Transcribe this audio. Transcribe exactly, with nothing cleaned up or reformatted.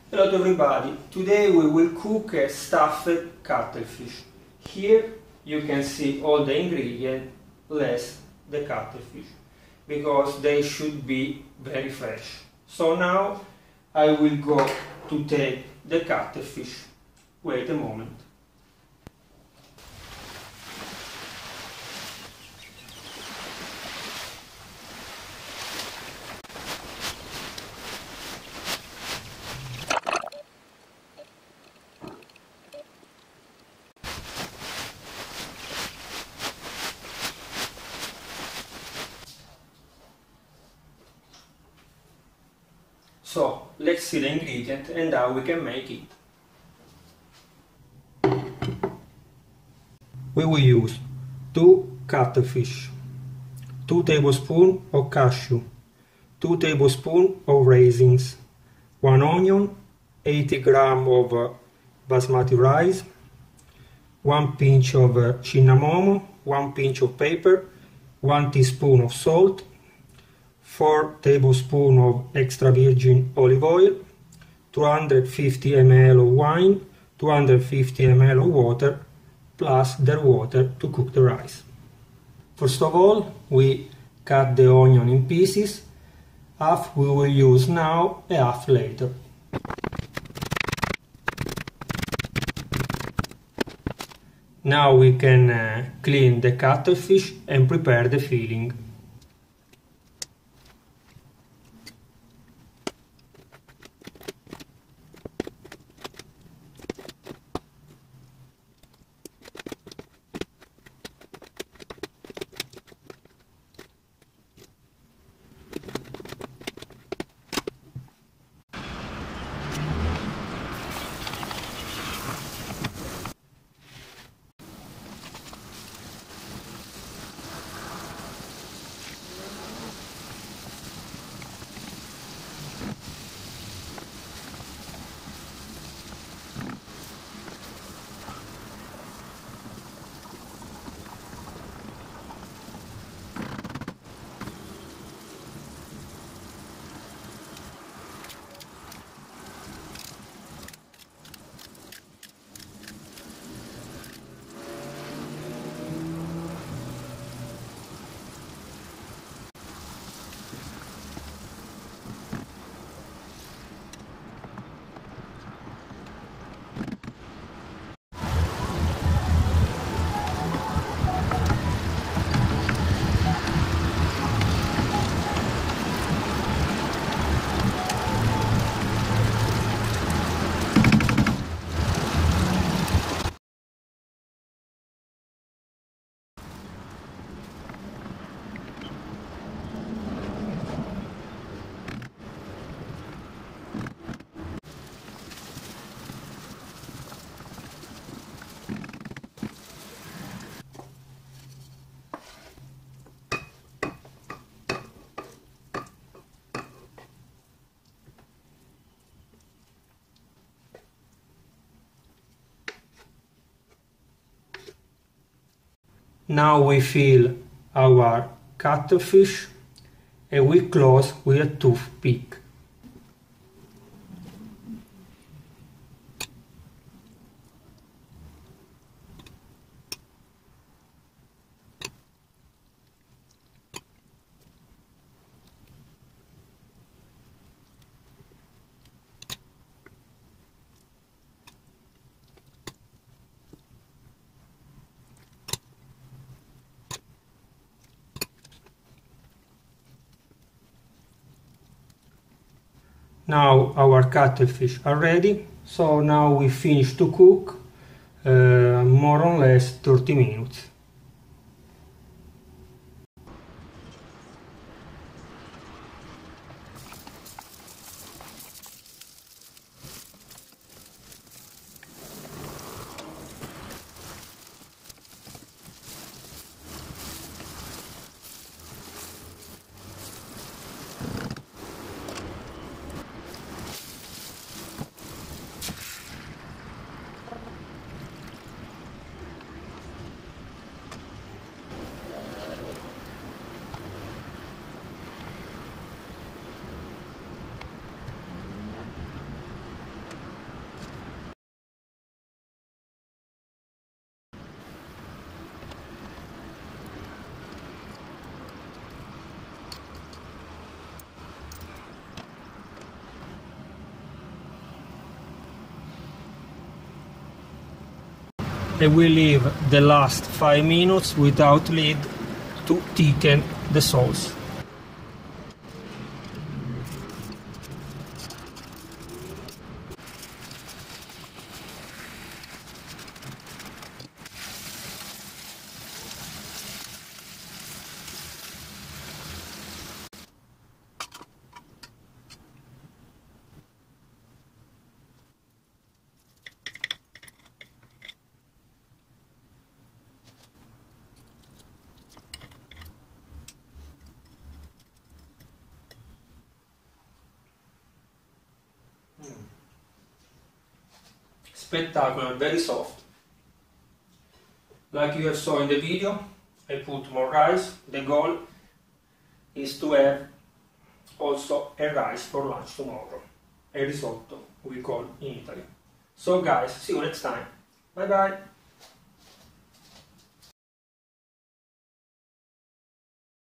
Hello to everybody, today we will cook a stuffed cuttlefish. Here you can see all the ingredients less the cuttlefish, because they should be very fresh. So now I will go to take the cuttlefish. Wait a moment. So, let's see the ingredient and how we can make it. We will use two cuttlefish, two tablespoons of cashew, two tablespoons of raisins, one onion, eighty grams of uh, basmati rice, one pinch of uh, cinnamon, one pinch of pepper, one teaspoon of salt, four tablespoons of extra virgin olive oil, two hundred fifty milliliters of wine, two hundred fifty milliliters of water, plus the water to cook the rice. First of all, we cut the onion in pieces, half we will use now and half later. Now we can uh, clean the cuttlefish and prepare the filling. Now we fill our cuttlefish and we close with a toothpick. Now our cuttlefish are ready, so now we finish to cook uh, more or less thirty minutes. and we leave the last five minutes without lid to thicken the sauce. Spectacular, very soft. Like you have saw in the video, I put more rice. The goal is to have also a rice for lunch tomorrow. A risotto, we call in Italy. So guys, see you next time. Bye bye.